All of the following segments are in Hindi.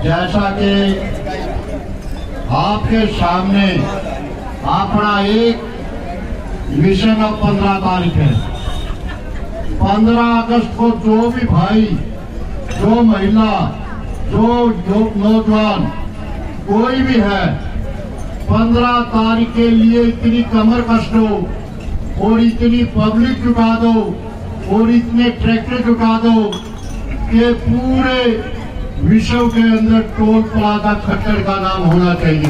जैसा कि आपके सामने अपना एक मिशन अब 15 तारीख है। 15 अगस्त को जो भी भाई, जो महिला, जो नौजवान कोई भी है, 15 तारीख के लिए इतनी कमर कस दो और इतनी पब्लिक जुटा दो और इतने ट्रैक्टर जुटा दो कि पूरे विश्व के अंदर टोल प्लाजा खट्टर का नाम होना चाहिए।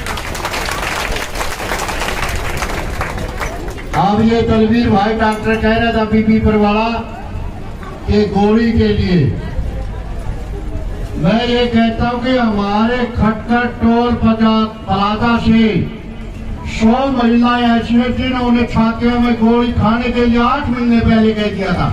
अब ये तलवीर भाई डॉक्टर कह रहा था बीबी परवाला के गोली के लिए, मैं ये कहता हूं कि हमारे खट्टर टोल प्लाजा से 100 महिलाएं ऐसी हैं जिन्होंने छातियों में गोली खाने के लिए 8 महीने पहले कह दिया था।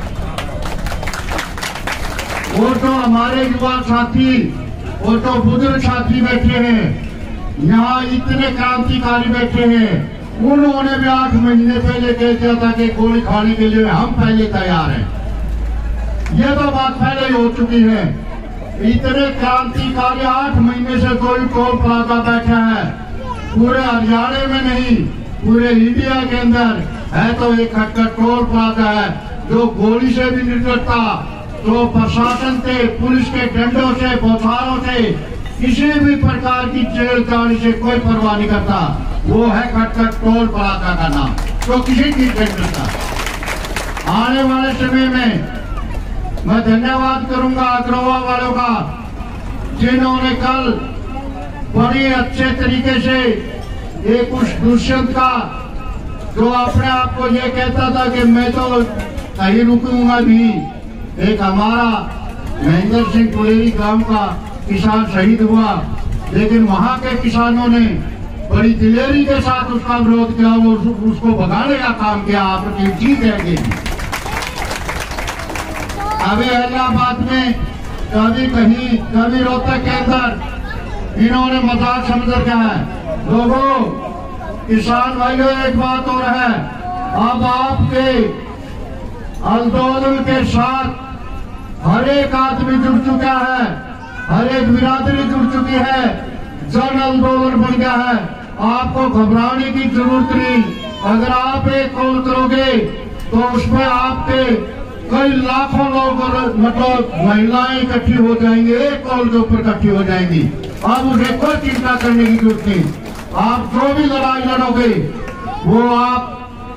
वो तो हमारे युवा साथी, वो तो बुजुर्ग साथी बैठे हैं, यहाँ इतने क्रांतिकारी बैठे हैं, उन्होंने भी 8 महीने पहले कह दिया था कि गोली खाने के लिए हम पहले तैयार हैं। ये तो बात पहले ही हो चुकी है। इतने क्रांतिकारी 8 महीने से कोई टोल प्लाजा बैठा है, पूरे हरियाणा में नहीं पूरे इंडिया के अंदर है तो एक खट्टर टोल प्लाजा है जो गोली से भी नहीं डरता, तो प्रशासन से, पुलिस के डंडों से, बौछारों से, किसी भी प्रकार की जेल जाने से कोई परवाह नहीं करता। वो है खट्टर टोल प्लाजा का नाम, तो किसी चीज से नहीं डरता। आने वाले समय में मैं धन्यवाद करूंगा अग्रवाल वालों का, जिन्होंने कल बड़े अच्छे तरीके से एक उस दुष्यंत का, जो अपने आप को ये कहता था कि मैं तो कहीं रुकूंगा नहीं, एक हमारा महेंद्र सिंह पुलेरी गांव का किसान शहीद हुआ, लेकिन वहां के किसानों ने बड़ी दिलेरी के साथ उसका विरोध किया, वो उसको भगाने का काम किया। आपकी जीत है। अभी इलाहाबाद में कभी कहीं, कभी रोहतक के अंदर इन्होंने मजाक समझ रखा है। लोगों, किसान भाइयों, एक बात और है, अब आपके आंदोलन के साथ हर एक आदमी जुड़ चुका है, हर एक बिरादरी जुड़ चुकी है, जन आंदोलन बन गया है। आपको घबराने की जरूरत नहीं। अगर आप एक कॉल करोगे तो उसमें आपके कई लाखों लोग, मतलब महिलाएं इकट्ठी हो जाएंगी, एक कॉल के ऊपर इकट्ठी हो जाएंगी। अब उसे कोई चिंता करने की जरूरत नहीं। आप जो भी लड़ाई लड़ोगे वो आप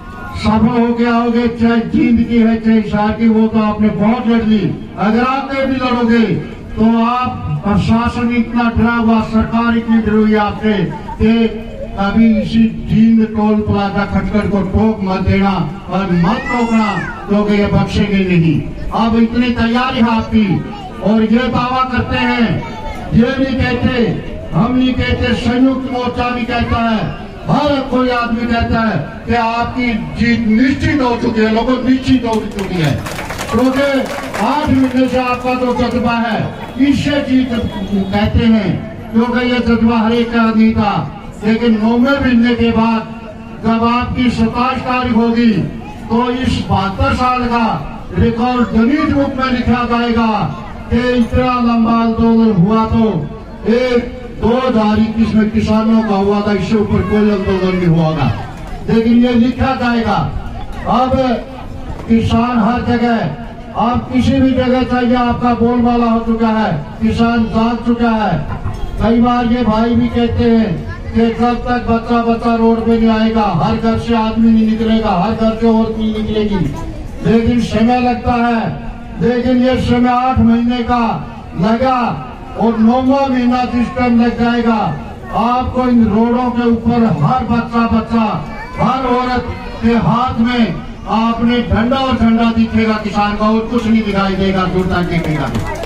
सफल हो के आओगे, चाहे जींद की है चाहे शाह की, वो तो आपने बहुत लड़ ली। अगर आप भी लड़ोगे तो आप, प्रशासन इतना डरा हुआ, सरकार इतनी डरी हुई आपसे कि कभी इसी जींद टोल प्लाजा खटकर को टोक मत देना और मत रोकना, क्योंकि ये बख्शेंगे नहीं। अब इतनी तैयारी है आपकी, और ये दावा करते हैं, ये नहीं कहते, हम नहीं कहते, संयुक्त मोर्चा भी कहता है, हर कोई आदमी कहता है कि आपकी जीत निश्चित हो चुकी है। लोगों, निश्चित हो चुकी है, क्योंकि 8 महीने से आपका जो जज्बा है, इससे जीत कहते हैं, क्योंकि ये जज्बा हर एक का नहीं था। लेकिन 9वें महीने के बाद जब आपकी 27 तारीख होगी तो इस 72 साल का रिकॉर्ड गिनीज बुक में लिखा जाएगा कि इतना लंबा आंदोलन हुआ तो एक 2021 में किसानों का हुआ था, इससे ऊपर कोई आंदोलन नहीं हुआ, लेकिन ये लिखा जाएगा। अब किसान हर जगह, आप किसी भी जगह चाहिए, आपका बोलबाला हो चुका है, किसान जाग चुका है। कई बार ये भाई भी कहते हैं कि जब तक बच्चा रोड पे नहीं आएगा, हर घर से आदमी नहीं निकलेगा, हर घर से औरत नहीं निकलेगी, लेकिन समय लगता है। लेकिन ये समय 8 महीने का लगा और 9वां महीना सिस्टम लग जाएगा। आपको इन रोडों के ऊपर हर बच्चा, हर औरत के हाथ में आपने झंडा और झंडा दिखेगा किसान का, और कुछ नहीं दिखाई देगा, दूर तक दिखेगा।